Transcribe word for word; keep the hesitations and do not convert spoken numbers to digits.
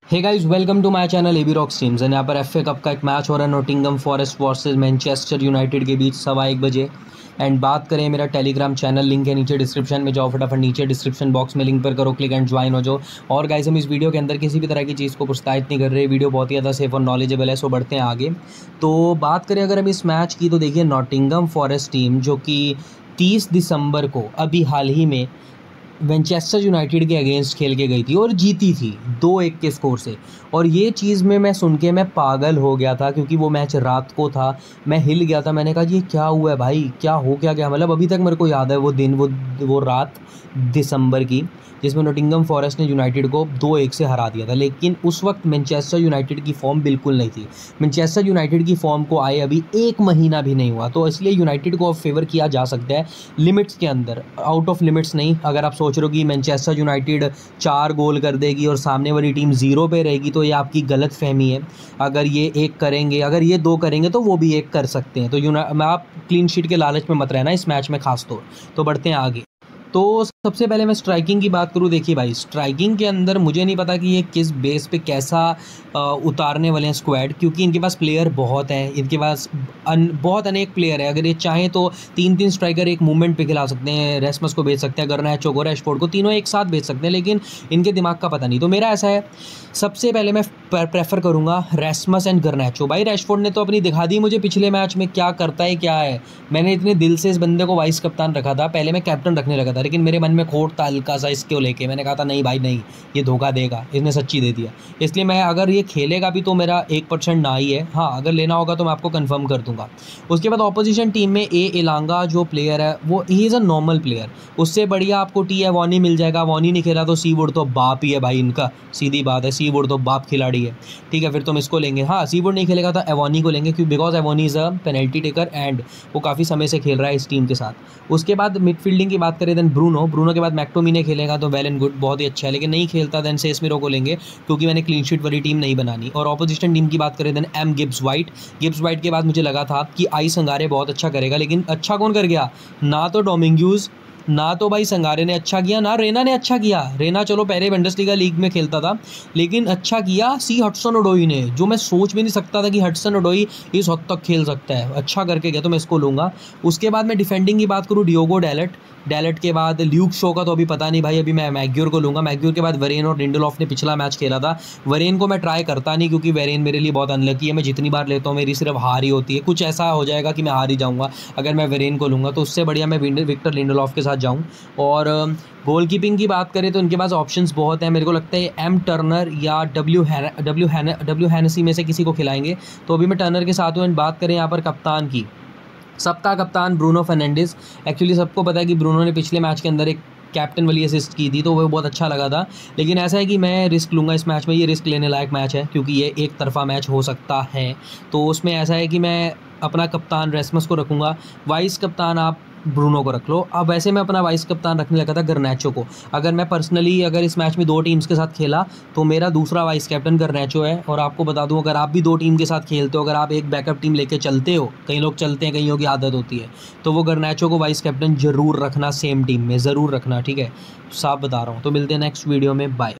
Hey guys, welcome to my channel AB rock streams. And यहाँ पर F A cup का एक match हो रहा है Nottingham Forest versus Manchester United के बीच सवा एक बजे। एंड बात करें, मेरा टेलीग्राम चैनल लिंक है नीचे डिस्क्रिप्शन में, जाओ फटाफट नीचे डिस्क्रिप्शन बॉक्स में लिंक पर करो क्लिक एंड ज्वाइन हो जाओ। और गाइस, हम इस वीडियो के अंदर किसी भी तरह की चीज़ को प्रोत्साहित नहीं कर रहे, वीडियो बहुत ही ज़्यादा सेफ और नॉलेजेबल है। सो बढ़ते हैं आगे। तो बात करें अगर हम इस मैच की, तो देखिए नॉटिंघम फॉरेस्ट टीम जो कि तीस दिसंबर को अभी हाल ही में मैनचेस्टर यूनाइटेड के अगेंस्ट खेल के गई थी और जीती थी दो एक के स्कोर से। और ये चीज़ में मैं सुन के मैं पागल हो गया था, क्योंकि वो मैच रात को था। मैं हिल गया था, मैंने कहा ये क्या हुआ है भाई, क्या हो क्या गया। मतलब अभी तक मेरे को याद है वो दिन, वो वो रात दिसंबर की, जिसमें नॉटिंघम फॉरेस्ट ने यूनाइटेड को दो एक से हरा दिया था। लेकिन उस वक्त मैनचेस्टर यूनाइटेड की फॉर्म बिल्कुल नहीं थी। मैनचेस्टर यूनाइटेड की फॉर्म को आए अभी एक महीना भी नहीं हुआ, तो इसलिए यूनाइटेड को अब फेवर किया जा सकता है लिमिट्स के अंदर, आउट ऑफ लिमिट्स नहीं। अगर आप सोच रहे हो कि मैनचेस्टर यूनाइटेड चार गोल कर देगी और सामने वाली टीम जीरो पे रहेगी, तो ये आपकी गलत फहमी है। अगर ये एक करेंगे, अगर ये दो करेंगे, तो वो भी एक कर सकते हैं। तो यूना आप क्लीन शीट के लालच में मत रहना इस मैच में खास तौर। तो बढ़ते हैं आगे। तो सबसे पहले मैं स्ट्राइकिंग की बात करूँ, देखिए भाई, स्ट्राइकिंग के अंदर मुझे नहीं पता कि ये किस बेस पे कैसा आ, उतारने वाले हैं स्क्वाड, क्योंकि इनके पास प्लेयर बहुत हैं, इनके पास अन, बहुत अनेक प्लेयर है। अगर ये चाहें तो तीन तीन स्ट्राइकर एक मूवमेंट पे खिला सकते हैं, रेसमस को भेज सकते हैं, गर्नाचो को, रैशफोर्ड को, तीनों एक साथ भेज सकते हैं, लेकिन इनके दिमाग का पता नहीं। तो मेरा ऐसा है, सबसे पहले मैं प्रेफर करूँगा रेसमस एंड गर्नाचो। भाई रैशफोर्ड ने तो अपनी दिखा दी मुझे पिछले मैच में क्या करता है क्या है। मैंने इतने दिल से इस बंदे को वाइस कप्तान रखा था, पहले मैं कैप्टन रखने लगा था, लेकिन मेरे मन में खोट था हल्का सा इसको लेके। मैंने कहा था नहीं भाई नहीं, ये धोखा देगा, इसने सच्ची दे दिया। इसलिए मैं, अगर ये खेलेगा भी तो मेरा एक परसेंट ना ही है। हाँ, अगर लेना होगा तो मैं आपको कंफर्म कर दूंगा। उसके बाद ऑपोजिशन टीम में ए इलांगा जो प्लेयर है, वो ही इज़ अ नॉर्मल प्लेयर। उससे बढ़िया आपको टी एवोनी मिल जाएगा। वॉनी नहीं खेला तो सीवुड तो बाप ही है भाई इनका, सीधी बात है, सीवुड तो बाप खिलाड़ी है। ठीक है, फिर तुम इसको लेंगे। हाँ, सीवुड नहीं खेलेगा तो एवोनी को लेंगे, क्योंकि because Awoniyi is a penalty taker and वो काफ़ी समय से खेल रहा है इस टीम के साथ। उसके बाद मिडफील्डिंग की बात करें, देन ब्रूनो ब्रूनो के बाद मैक्टोमिने खेलेगा तो वेल एंड गुड, बहुत ही अच्छा है। लेकिन नहीं खेलता देन सेस्मिरो को लेंगे, क्योंकि मैंने क्लीन शीट वाली टीम नहीं बनानी। और ऑपोजिशन टीम की बात करें, then M Gibbs White. Gibbs White के बाद मुझे लगा था कि आई संगारे बहुत अच्छा करेगा, लेकिन अच्छा कौन कर गया? ना तो डोमिंग्यूज, ना तो भाई संगारे ने अच्छा किया, ना रेना ने अच्छा किया। रेना चलो पहले बुंडेसलीगा लीग में खेलता था, लेकिन अच्छा किया सी हडसन ओडोई ने, जो मैं सोच भी नहीं सकता था कि हडसन ओडोई इस हद तक खेल सकता है। अच्छा करके गया, तो मैं इसको लूँगा। उसके बाद मैं डिफेंडिंग की बात करूँ, डियोगो डैलेट। डैलेट के बाद ल्यूक शो का तो अभी पता नहीं भाई, अभी मैं मैग्योर को लूँगा। मैग्योर के बाद वरेन और लिंडेलॉफ ने पिछला मैच खेला था। वरेन को मैं ट्राई करता नहीं, क्योंकि वरेन मेरे लिए बहुत अनलकी है। मैं जितनी बार लेता हूँ मेरी सिर्फ हार ही होती है। कुछ ऐसा हो जाएगा कि मैं हार ही जाऊँगा अगर मैं वरेन को लूँगा, तो उससे बढ़िया मैं विक्टर लिंडेलॉफ के साथ जाऊँ। और गोल कीपिंग की बात करें तो इनके पास ऑप्शंस बहुत हैं। मेरे को लगता है एम टर्नर या डब्ल्यू डब्ल्यू डब्ल्यू हैनेसी में से किसी को खिलाएंगे, तो अभी मैं टर्नर के साथ हूँ। एंड बात करें यहाँ पर कप्तान की, सबका कप्तान ब्रूनो फर्नांडिस। एक्चुअली सबको पता है कि ब्रूनो ने पिछले मैच के अंदर एक कैप्टन वाली असिस्ट की थी, तो वो बहुत अच्छा लगा था। लेकिन ऐसा है कि मैं रिस्क लूँगा इस मैच में, ये रिस्क लेने लायक मैच है, क्योंकि ये एक तरफा मैच हो सकता है। तो उसमें ऐसा है कि मैं अपना कप्तान रेसमस को रखूँगा, वाइस कप्तान आप ब्रूनो को रख लो। अब वैसे मैं अपना वाइस कप्तान रखने लगा था गर्नाचो को। अगर मैं पर्सनली अगर इस मैच में दो टीम्स के साथ खेला, तो मेरा दूसरा वाइस कैप्टन गर्नाचो है। और आपको बता दूं, अगर आप भी दो टीम के साथ खेलते हो, अगर आप एक बैकअप टीम लेके चलते हो, कई लोग चलते हैं, कईयों की आदत होती है, तो वो गर्नाचो को वाइस कैप्टन जरूर रखना, सेम टीम में ज़रूर रखना। ठीक है, साफ बता रहा हूँ। तो मिलते हैं नेक्स्ट वीडियो में, बाय।